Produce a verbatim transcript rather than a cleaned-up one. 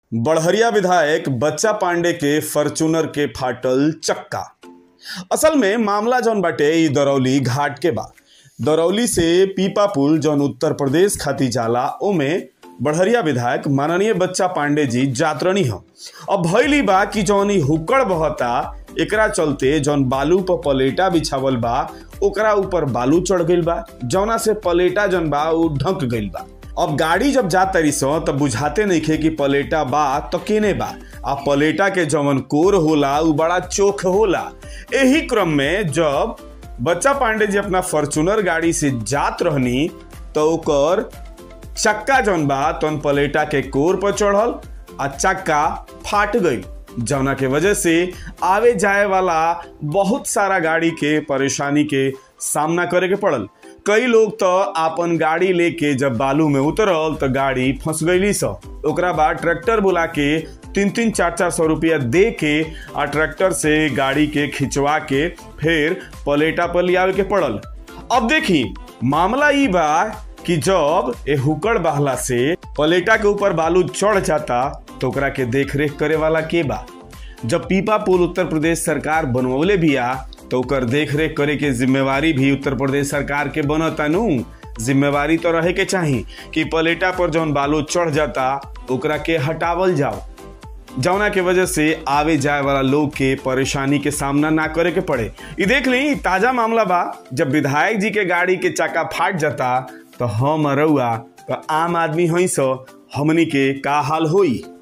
बड़हरिया विधायक बच्चा पांडे के फॉर्च्यूनर के फाटल चक्का। असल में मामला जौन बाटे ई दरौली घाट के बा। दरौली से पीपा पुल जौन उत्तर प्रदेश खाती जाला ओमे बड़हरिया विधायक माननीय बच्चा पांडे जी जातरनी हम। अब भइली बा कि जौन ई हुक्कड़ बहता एकरा चलते जौन बालू पर पलेटा बिछावल बा ओकरा ऊपर बालू चढ़ गइल बा, जौना से पलेटा जौन बा उ ढंक गइल बा। अब गाड़ी जब जा तरी सो तब बुझाते नइखे कि पलेटा बा तो केने बा। आ पलेटा के जवन कोर होला उ बड़ा चोख होला। एही क्रम में जब बच्चा पांडे जी अपना फॉर्च्यूनर गाड़ी से जात रहनी तो ओकर चक्का जौन बा तौन पलेटा के कोर पर चढ़ल आ चक्का फाट गई, जौना के वजह से आवे जाए वाला बहुत सारा गाड़ी के परेशानी के सामना करे के पड़ल। कई लोग तो आपन गाड़ी लेके जब बालू में उतरल तो गाड़ी फंस गईली स। ओकरा बाद ट्रैक्टर बुला के तीन तीन चार चार सौ रुपया दे के आ ट्रैक्टर से गाड़ी के खिंचवा के फिर पलेटा पर लियावे के पड़ल। अब देखी मामला ई बा कि जब ए हुक्कड़ बहला से पलेटा के ऊपर बालू चढ़ जाता तो ओकरा के देख रेख करे वाला के बा। जब पीपा पुल उत्तर प्रदेश सरकार बनवले बिया तो ओकर देख रेख करे के जिम्मेवारी भी उत्तर प्रदेश सरकार के बनता नु। जिम्मेवारी तो रहे के चाही कि पलेटा पर जौन बालू चढ़ जाता ओकरा के हटावल जाओ, जौना के वजह से आवे जाए वाला लोग के परेशानी के सामना ना करे के पड़े। ये देख ली ताजा मामला बा, जब विधायक जी के गाड़ी के चक्का फाट जाता तो हम रउआ तो आम आदमी हई सो हमनी के का हाल होई।